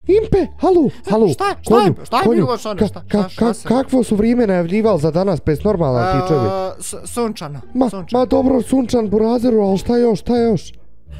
Impe, halo, Šta je bilo, Šone? Kakvo su vrijeme najavljivali za danas, bez normalan ti čovjek? Sunčano. Ma dobro, sunčan burazeru, ali šta još?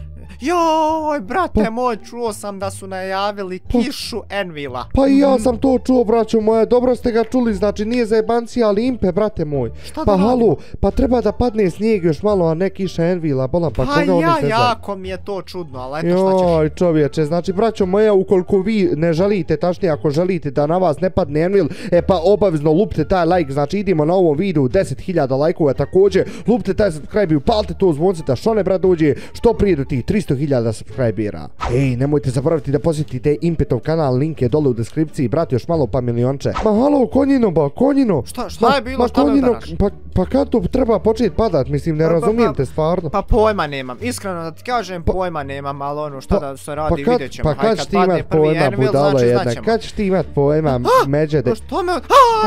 Joj, brate moj, čuo sam da su najavili kišu Envila. Pa i ja sam to čuo, braćo moje, dobro ste ga čuli, znači nije za jebancija, ali Impe, brate moj. Pa halo, pa treba da padne snijeg još malo, a ne kiša Envila, bolam, pa koga oni se znaju? Jako mi je to čudno, ali eto šta ćeš. Joj, čovječe, znači, braćo moje, ukoliko vi ne želite, tačnije ako želite da na vas ne padne Envil, pa obavezno lupte taj like, znači idemo na ovom videu 10.000 lajkova također, lupte taj subscribe i upalite to zvonce da Šone brat dođe što prije do tih 300.000 subscribera. Ej, nemojte zaboraviti da posjetite Impetov kanal, link je dole u deskripciji, brate, još malo pa milionče. Ma halo, konjino. Šta je bilo, šta me udaraš? Pa kad to treba početi padat, mislim, ne razumijem te stvarno. Pa pojma nemam, iskreno da ti kažem, pojma nemam, ali ono šta da se radi, vidjet ćemo. Pa kad ćeš ti imat pojma, budalo jedna, kad ćeš ti imat pojma, međede. Što me...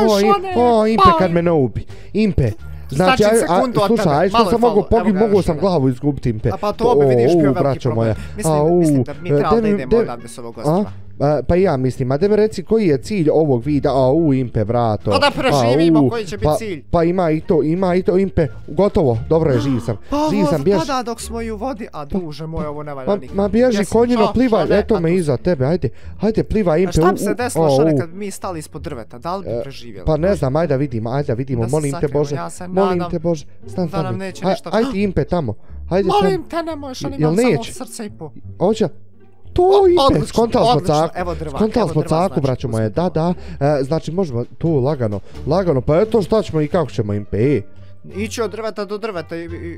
O, Impe kad me ne ubi. Impe. Znači, slušaj, što sam mogao sam glavu izgubiti, Impe. A pa to bi vidiš bio veliki problem. Mislim da mi treba da idemo odavde s ovog ostrva. Pa ja mislim, a da mi reci koji je cilj ovog videa, Impe, brato. Pa da preživimo, koji će biti cilj. Pa ima i to, Impe, gotovo, dobro je, živ sam. Pa pada dok smo i u vodi, a duže moj, ovo ne valja nikad. Ma bježi konjino, plivaj, eto me iza tebe, ajde, plivaj, Impe. Šta bi se desilo, Šone, kad mi stali ispod drveta, da li bi preživjeli? Pa ne znam, ajde vidimo, molim te Bože, stan, ajde Impe tamo. Molim te, nemoj, Šone, imam samo srce i po. Hoće? To Impe, skontali smo caku, braćo moje, da, znači možemo tu lagano, pa eto šta ćemo i kako ćemo, Impe, Ići od drveta do drveta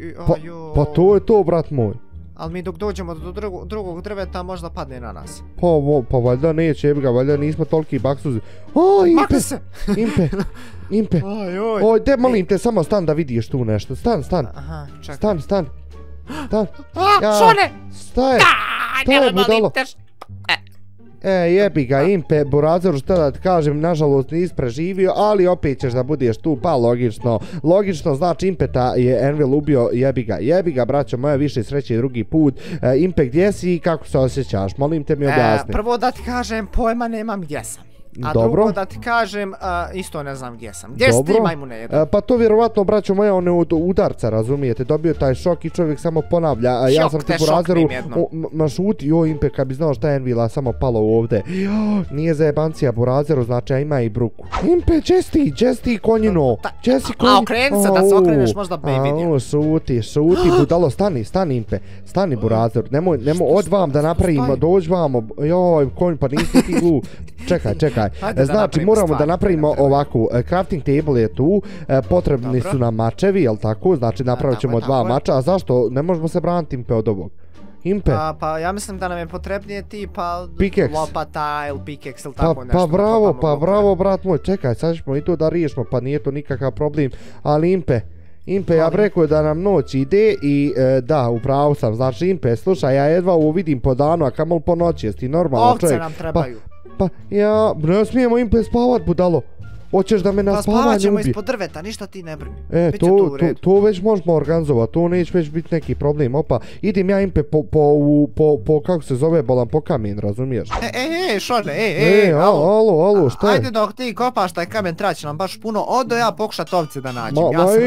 Pa to je to, brat moj. Ali mi dok dođemo do drugog drveta možda padne na nas. Pa valjda neće, valjda nismo toliki baksuzi. Makni se! Impe. Oj, de molim te, samo stan da vidiš tu nešto. Stan. Aha, čekaj. Stan. Šone! Staj, budalo. Jebi ga, Impe, burazeru, šta da ti kažem, nažalost nisi preživio, ali opet ćeš da budeš tu, pa logično, znači Impeta je Envil ubio, jebi ga, braćo moje, više sreće drugi put. Impe, gdje si i kako se osjećaš, molim te mi objasni. Prvo da ti kažem, pojma nemam gdje sam. A drugo da ti kažem, isto ne znam gdje sam. Gdje si ti, majmune jedan? Pa to vjerovatno, braćo moja, on je od udarca, razumijete, dobio taj šok i čovjek samo ponavlja. Ja sam ti burazeru, ma šuti, joj Impe, kad bi znao šta je Envila samo palo ovdje. Nije za jebancija burazeru, znači a ima i bruku. Impe, gdje si ti konjino? A okreni se, da se okreneš možda bi vidio. Šuti, budalo, stani Impe, stani burazeru, nemoj od vam da napravimo, dođi vamo, joj konj, pa nisi ti glup. Čekaj. Znači moramo da napravimo ovakvu, crafting table je tu, potrebni su nam mačevi, jel tako? Znači napravit ćemo 2 mača, a zašto ne možemo se braniti Impe od ovog? Impe? Pa ja mislim da nam je potrebnije tipa lopata ili pickaxe ili tako nešto. Pa bravo brat moj, čekaj, sad ćemo i to da riješimo, pa nije to nikakav problem, ali Impe, ja bih rekao da nam noć ide i da, upravo sam, znači Impe, slušaj, ja jedva ovo vidim po danu, a kamoli po noći, jesi ti normalan čovjek? Ovce nam trebaju. Pa ja, ne smijemo Impe spavat, budalo. Hoćeš da me na spavanje ubi? Pa spavat ćemo ispod drveta, ništa ti ne brini. To već možemo organizovati, to neće već biti neki problem. Opa, idem ja Impe po kako se zove, bolam, po kamen, razumiješ? Šone, alo, šta je? Ajde dok ti kopaš taj kamen, traći nam baš puno, odo ja pokušat ovce da nađem.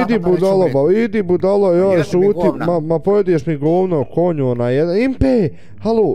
Idi budalo, joj, šuti, ma pojedeš mi govno, konju, ona jedan. Impe, halo,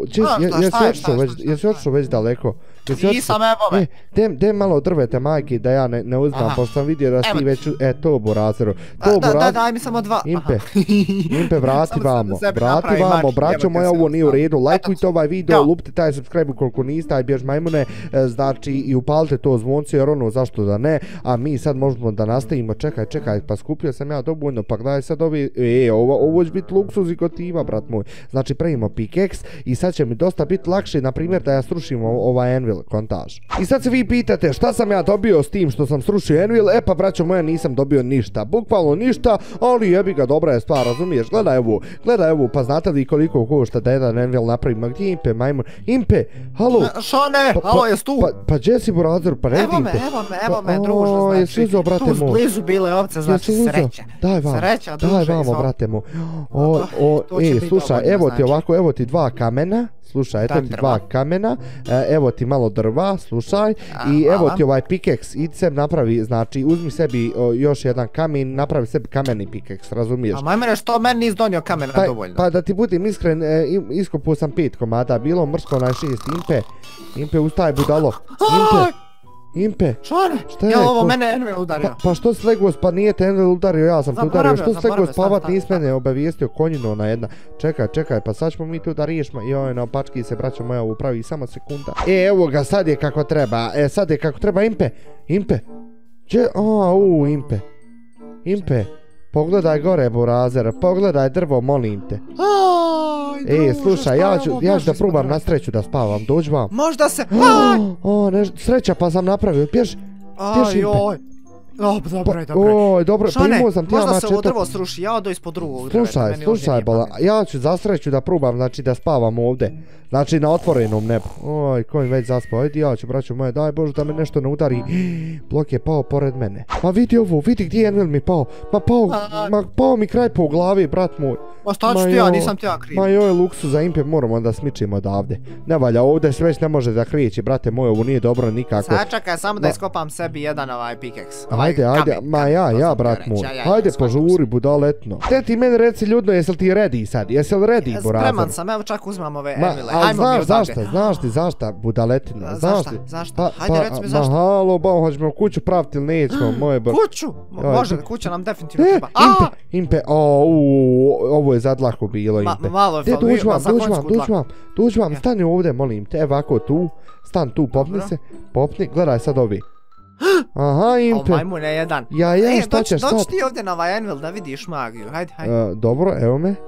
jesi otišao već daleko? Nisam, evo me. De malo drvete, majke, da ja ne uzmam, pošto sam vidio da si već... to burazeru. Daj mi samo 2. Impe, vrati vamo, braćo moja, ovo nije u redu. Lajkujte ovaj video, lupite taj subscribe ukoliko niste, aj bjež majmune, znači i upalite to zvonce, jer ono, zašto da ne, a mi sad možemo da nastavimo, čekaj, pa skupio sam ja dovoljno, pa gledaj sad ovo će biti luksuz i gotiva, brat moj. Znači, pravimo pickaxe i sad će mi dosta biti lakše, na primjer, da ja srušim ovaj Envil. Anvil, kontaž. I sad se vi pitate šta sam ja dobio s tim što sam srušio Anvil, pa braćo moja nisam dobio ništa, bukvalno ništa, ali jebi ga, dobra je stvar, razumiješ, gledaj ovo, pa znate li koliko košta da jedan Anvil napravim, gdje Impe, majmun, Impe, halo? Šone, halo, jes tu? Pa gdje si burazer, pa ne vidim te. Evo me, druže, znači, tu blizu bile ovce, znači sreća. Daj vamo, brate moj. Slušaj, evo ti 2 kamena, slušaj, eto ti 2 kamena, evo ti malo drva, slušaj, i evo ti ovaj pikeks, idem napravi, znači uzmi sebi još jedan kamen, napravi sebi kameni pikeks, razumiješ? A majmene, što meni nisi donio kamena dovoljno? Pa da ti budem iskren, iskopao sam 5 komada, bilo mrsko na 6, Impe, ustaj budalo, Impe, Šone, je ovo mene Anvil udario? Pa što si legao, pa nije te Anvil udario, ja sam te udario, što si legao spavat, nisi mene obavijestio, konjino ona jedna. Čekaj, pa sad ćemo mi tu da riješimo, joj, na opački se, braćo moja, upravi samo sekunda. Evo ga, sad je kako treba, Impe, Impe, pogledaj gore, burazer, pogledaj drvo, molim te. Slušaj, ja ću da probam na sreću da spavam, dođi vam. Možda se... Sreća, pa sam napravio, pješ Impe. Dobro, Šone, imao sam ti možda se ovo drvo sruši, ja odo ispod drugog drveta. Slušaj, bala, ja ću za sreću da probam, znači da spavam ovdje. Znači na otvorenom nebu. Oj, ko mi već zaspao, ajde ja ću, braćo moje, daj Bože da me nešto ne udari. Blok je pao pored mene. Ma vidi ovo, vidi gdje je Anvil mi pao. Pao mi kraj po glavi, brat moj. Ma šta ću ti ja, nisam ti ja kriv. Ma joj, luksu za Impe, moramo da smičimo odavde. Ne valja, ovdje se već ne može da krijeći, brate moj, ovo nije dobro nikako. Sad čekaj, samo da iskopam sebi jedan ovaj pikeks. Ajde, ma ja, brat moj. Ajde, požuri, budaletno. Te ti meni reci ljudno, jesi li ti ready sad? Jesi li ready, burazer? Spreman sam, evo čak uzmam ove Anvile. Znaš ti zašta, budaletina, Zašta? Hajde, reci mi zašta. Ma halo, hoćemo kuću praviti ili nećemo, moje bro. Kuću? Može, kuća nam definitivno treba. Impe, ovo je zadlako bilo, Impe. Malo je falo, dođi vam, stani ovdje, molim te, ovako tu, stan tu, popni, gledaj sad ovi. Aha, Impe. O, majmune jedan. Ja, šta ćeš sad? Doći ti ovdje na ovaj Anvil da vidiš magiju, hajde. Dobro, evo me.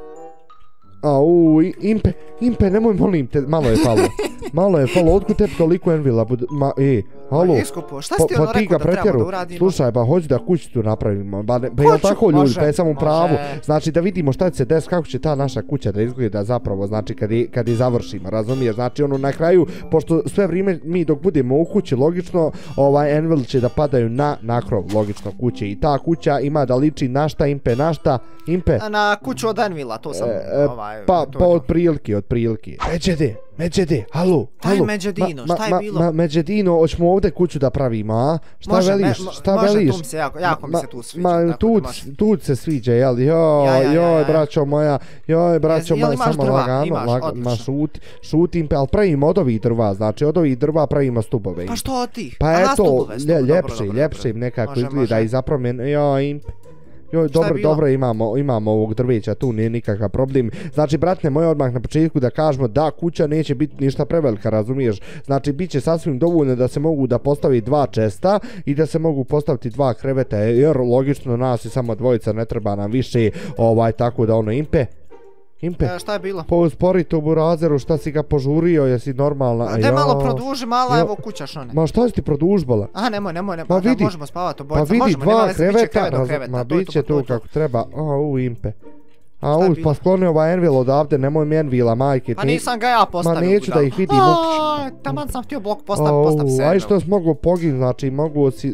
Impe, nemoj, molim te, malo je falo, otkud tebi toliko Anvila, halo, pa ti ga pretjeru, slušaj, ba hoću da kuću tu napravimo, pa je tako ljudi, pa je samo pravu, znači da vidimo šta će se desiti, kako će ta naša kuća da izgleda zapravo, znači kad je završimo, razumiješ, znači ono na kraju, pošto sve vrijeme mi dok budemo u kući, logično, Anvil će da padaju na krov, logično, kuće i ta kuća ima da liči na šta, Impe, na kuću od Anvila, to sam, pa otprilike. Međede, halo. Taj Međedino, šta je bilo? Međedino, hoćemo ovdje kuću da pravimo, a? Šta veliš? Može, jako mi se tu sviđa. Tu se sviđa, jel? Joj, braćo moja, samo lagano, šutim, ali pravimo od ovih drva, znači od ovih drva pravimo stubove. Pa što od tih? Pa eto, ljepše im nekako izgleda i zapravo joj, Joj, dobro imamo ovog drveća, tu nije nikakav problem. Znači, bratne moje, odmah na početku da kažemo da kuća neće biti ništa prevelika, razumiješ? Znači, bit će sasvim dovoljno da se mogu da postavi 2 česta i da se mogu postaviti 2 kreveta, jer logično nas je samo dvojica, ne treba nam više, tako da ono, Impe, šta je bilo? Uspori to burazeru, šta si ga požurio, jesi normalna? Daj malo produži, mala, evo kuća, Šone. Ma šta si ti produžbala? Aha, nemoj, možemo spavati obojica. Pa vidi, 2 kreveta, ma bit će tu kako treba. Impe. Pa skloni ovaj Anvil odavde, nemoj mi Anvila, majke. Pa nisam ga ja postavio. Ma neću da ih vidim uopće. Taman sam htio blok postav se. Aj što si mogu pogin, znači mogu si...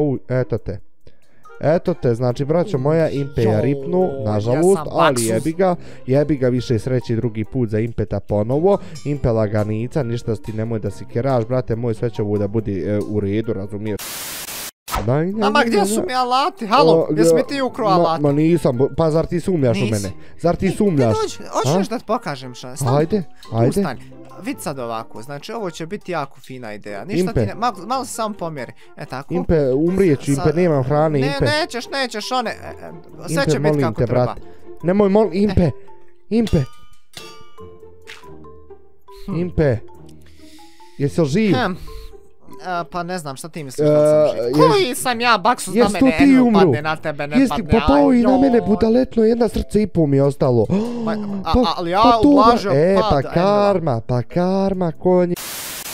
Eto te, znači braćo moja, Impe je ripnu, nažalost, ali jebi ga više sreći drugi put za Impeta ponovo. Impe laganica, ništa ti nemoj da si keraš, brate moj, sve će ovo da bude u redu, razumiješ? Ama gdje su mi alati, halo, jesi mi ti ukro alati? Ma nisam, pa zar ti sumljaš u mene? Zar ti sumljaš? Hoćeš da ti pokažem što? Ajde. Vid sad ovako, znači ovo će biti jako fina ideja. Ništa ti ne, malo se samo pomjeri. Tako. Impe, umrijeću, Impe, nemam hrane, Impe. Nećeš, one, sve će biti kako treba. Nemoj, Impe, jesi li živ? Pa ne znam, šta ti misliš da sam živ? Koji sam ja, Baksus, da mene Anvil padne na tebe, ne padne. Pa pao i na mene budaletno, 1 srce i pol mi je ostalo. Ali ja ublažio pad Anvila. Pa karma, konje.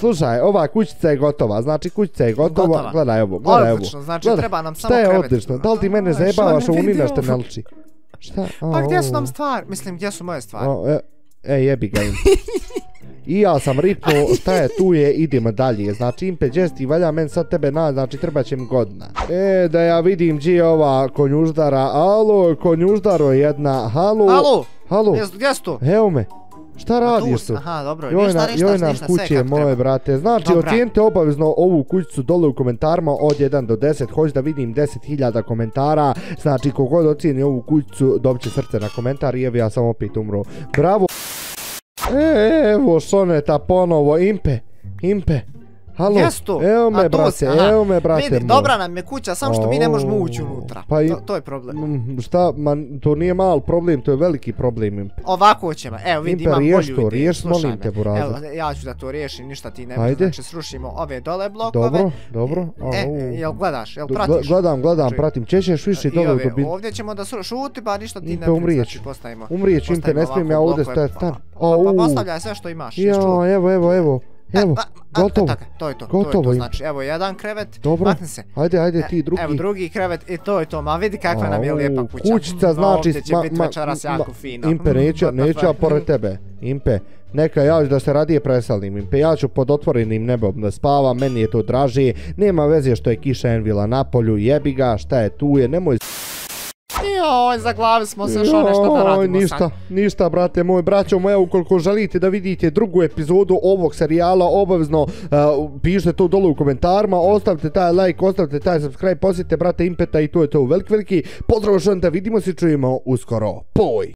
slušaj, ova kućica je gotova, znači kućica je gotova, gledaj ovo, Odlično, znači treba nam samo krevet. Šta je odlično, da li ti mene zajebavaš, ovo ni nešto ne liči? Šta? Pa gdje su nam stvari? Mislim, gdje su moje stvari? Jebi ga im. I ja sam ripnuo, šta je tu je, idemo dalje. Znači Impe, Džesti, valja men sad tebe znači treba će mi godina. Da ja vidim gdje je ova konjuždara. Alo, konjuždaro jedna, halo. Halo. Gdje si tu? Evo me. Šta radiš tu? Aha, dobro, joj nam kuće moje, brate. Znači, ocijenite obavezno ovu kućicu dole u komentarima od 1 do 10. Hoću da vidim 10.000 komentara. Znači, kogod ocijeni ovu kućicu, dobit će srce na komentar i evo ja sam opet umro. Bravo. Evo Soneta ponovo, Impe. Halo, evo me brate. Vidi, dobra nam je kuća, samo što mi ne možemo ući unutra. To je problem. Šta, to nije mal problem, to je veliki problem. Ovako ćemo, evo vidi, imam bolju ideju. Riješ, molim te, buraza. Evo, ja ću da to riješim, ništa ti ne bi, znači srušimo ove dole blokove. Dobro. Jel gledaš, jel pratiš? Gledam, pratim, ćeš više dole dobiti. Ovdje ćemo da šuti, pa ništa ti ne bi, znači postavimo. Umrijeć, Impe, ne smijem ja ovdje stajati stan. Pa postavljaj sve što imaš. Evo. Evo, gotovo. To je to, znači evo jedan krevet, makni se. Ajde ti drugi. Evo drugi krevet i to je to, ma vidi kakva nam je lijepa kuća. Kućica znači... Ovdje će biti večeras jako fino. Impe, neću ja pored tebe. Impe, neka ja ću da se radije presalim. Impe, ja ću pod otvorenim nebom da spavam, meni je to draži. Nema veze što je kiša Envila na polju, jebi ga, šta je tu je, nemoj... Joj, zaglavili smo se što nešto da radimo sad. Ništa, brate moj, braćo moja, ukoliko želite da vidite drugu epizodu ovog serijala, obavezno pišite to dole u komentarima, ostavite taj like, ostavite taj subscribe, posjetite brate Impeta i to je to veliki. Pozdrav što da vidimo se, čujemo uskoro. Poj!